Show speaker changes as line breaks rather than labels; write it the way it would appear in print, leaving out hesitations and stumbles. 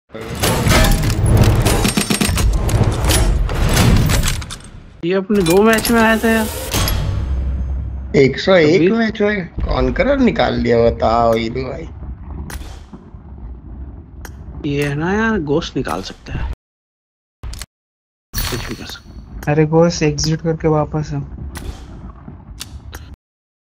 ये अपने 2 मैच में आया था यार।
101 मैच में कॉन्करर निकाल लिया, बताओ ईदू भाई।
ये है ना यार, गोश्त निकाल सकता है, कुछ भी कर सकता
अरे गोस एग्जिट करके वापस आ।